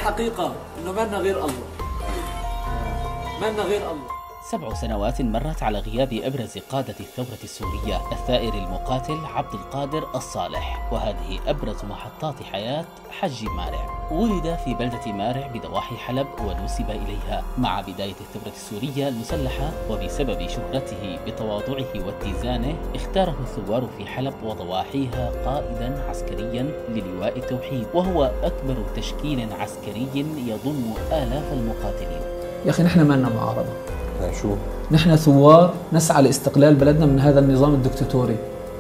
الحقيقة إنه ما لنا غير الله، ما لنا غير الله. 7 سنوات مرت على غياب أبرز قادة الثورة السورية الثائر المقاتل عبد القادر الصالح، وهذه أبرز محطات حياة حجي مارع. ولد في بلدة مارع بضواحي حلب ونسب إليها مع بداية الثورة السورية المسلحة، وبسبب شهرته بتواضعه واتزانه اختاره الثوار في حلب وضواحيها قائدا عسكريا للواء التوحيد، وهو أكبر تشكيل عسكري يضم آلاف المقاتلين. يا أخي نحن ما لنا معارضة، شو؟ نحن ثوار نسعى لاستقلال بلدنا من هذا النظام الدكتاتوري،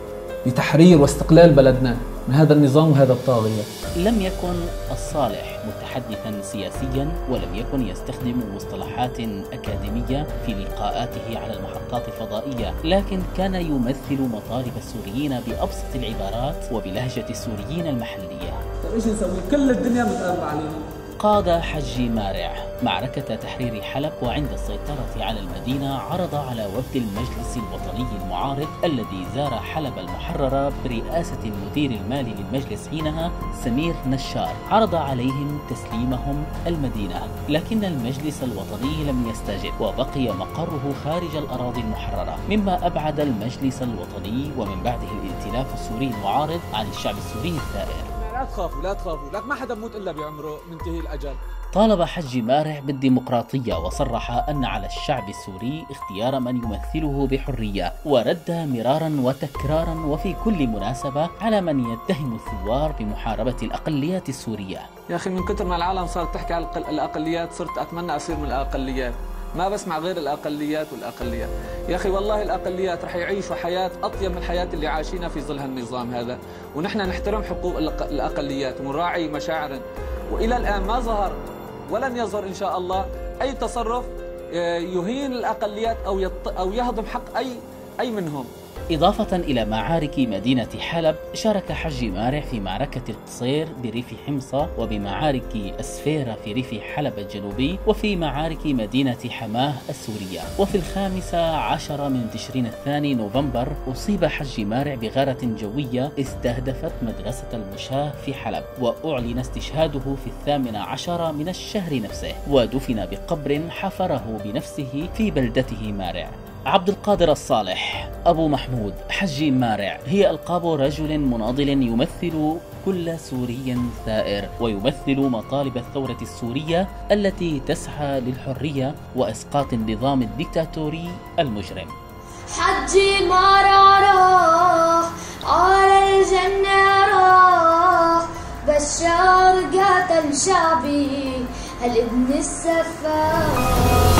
لتحرير واستقلال بلدنا من هذا النظام وهذا الطاغية. لم يكن الصالح متحدثا سياسيا، ولم يكن يستخدم مصطلحات أكاديمية في لقاءاته على المحطات الفضائية، لكن كان يمثل مطالب السوريين بأبسط العبارات وبلهجة السوريين المحلية. طيب ايش نسوي؟ كل الدنيا متقاربة علينا. قاد حجي مارع معركة تحرير حلب، وعند السيطرة على المدينة عرض على وفد المجلس الوطني المعارض الذي زار حلب المحررة برئاسة المدير المالي للمجلس حينها سمير نشار، عرض عليهم تسليمهم المدينة، لكن المجلس الوطني لم يستجب وبقي مقره خارج الأراضي المحررة، مما أبعد المجلس الوطني ومن بعده الائتلاف السوري المعارض عن الشعب السوري الثائر. لا تخافوا لا تخافوا، لك ما حدا بموت إلا بعمره، منتهي الأجل. طالب حجي مارع بالديمقراطية، وصرح أن على الشعب السوري اختيار من يمثله بحرية، ورد مرارا وتكرارا وفي كل مناسبة على من يتهم الثوار بمحاربة الأقليات السورية. يا أخي من كتر ما العالم صارت تحكي على الأقليات صرت أتمنى أصير من الأقليات، ما بسمع غير الأقليات والأقليات. يا أخي والله الأقليات رح يعيشوا حياة أطيب من الحياة اللي عايشينها في ظل هالنظام هذا، ونحن نحترم حقوق الأقليات ونراعي مشاعرهم، وإلى الآن ما ظهر ولن يظهر إن شاء الله أي تصرف يهين الأقليات أو يهضم حق أي منهم. إضافة إلى معارك مدينة حلب، شارك حجي مارع في معركة القصير بريف حمصة، وبمعارك أسفيرة في ريف حلب الجنوبي، وفي معارك مدينة حماه السورية. وفي 15 من تشرين الثاني نوفمبر أصيب حجي مارع بغارة جوية استهدفت مدرسة المشاة في حلب، وأعلن استشهاده في 18 من الشهر نفسه، ودفن بقبر حفره بنفسه في بلدته مارع. عبد القادر الصالح، أبو محمود، حجي مارع هي ألقاب رجل مناضل يمثل كل سوري ثائر، ويمثل مطالب الثورة السورية التي تسعى للحرية وإسقاط النظام الديكتاتوري المجرم. حجي مارع راح على الجنة راح، بشار قاتل شعبي هالابن السفاح.